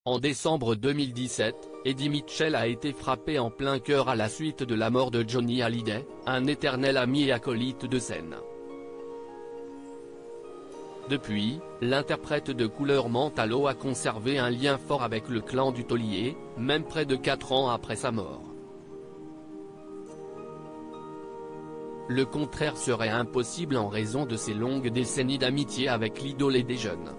En décembre 2017, Eddie Mitchell a été frappé en plein cœur à la suite de la mort de Johnny Hallyday, un éternel ami et acolyte de scène. Depuis, l'interprète de Couleur Mentalo a conservé un lien fort avec le clan du Taulier, même près de 4 ans après sa mort. Le contraire serait impossible en raison de ses longues décennies d'amitié avec l'idole des jeunes.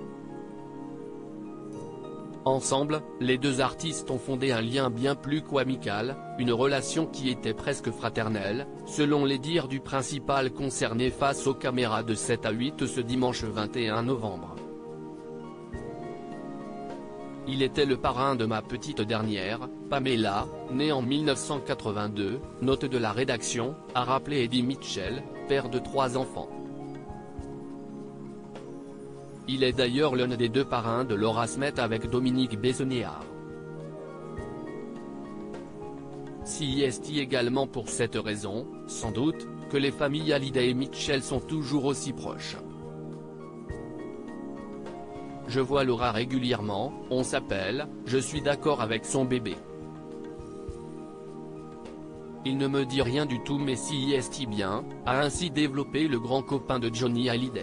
Ensemble, les deux artistes ont fondé un lien bien plus qu'amical, une relation qui était presque fraternelle, selon les dires du principal concerné face aux caméras de 7 à 8 ce dimanche 21 novembre. Il était le parrain de ma petite dernière, Pamela, née en 1982, note de la rédaction, a rappelé Eddie Mitchell, père de 3 enfants. Il est d'ailleurs l'un des 2 parrains de Laura Smith avec Dominique Bessénéard. Si est également pour cette raison, sans doute, que les familles Hallyday et Mitchell sont toujours aussi proches. Je vois Laura régulièrement, on s'appelle, je suis d'accord avec son bébé. Il ne me dit rien du tout mais si est bien, a ainsi développé le grand copain de Johnny Hallyday.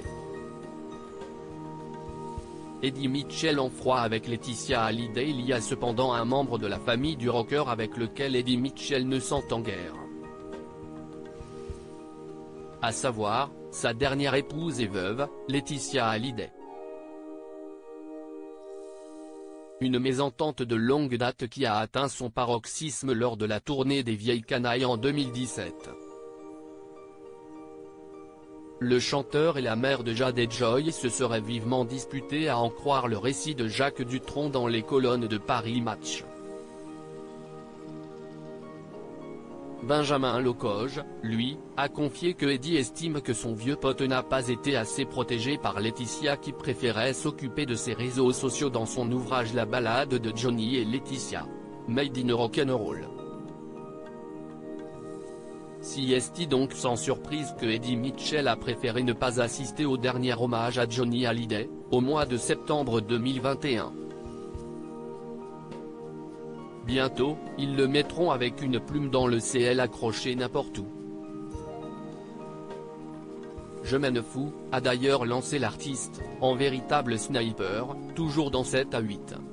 Eddie Mitchell en froid avec Laetitia Hallyday. Il y a cependant un membre de la famille du rocker avec lequel Eddie Mitchell ne s'entend guère. À savoir, sa dernière épouse et veuve, Laetitia Hallyday. Une mésentente de longue date qui a atteint son paroxysme lors de la tournée des Vieilles Canailles en 2017. Le chanteur et la mère de Jade et Joy se seraient vivement disputés à en croire le récit de Jacques Dutronc dans les colonnes de Paris Match. Benjamin Locoge, lui, a confié que Eddie estime que son vieux pote n'a pas été assez protégé par Laetitia qui préférait s'occuper de ses réseaux sociaux dans son ouvrage La balade de Johnny et Laetitia. Made in Rock'n'Roll. Si est donc sans surprise que Eddie Mitchell a préféré ne pas assister au dernier hommage à Johnny Hallyday, au mois de septembre 2021. Bientôt, ils le mettront avec une plume dans le ciel accroché n'importe où. Je m'en fous, a d'ailleurs lancé l'artiste, en véritable sniper, toujours dans 7 à 8.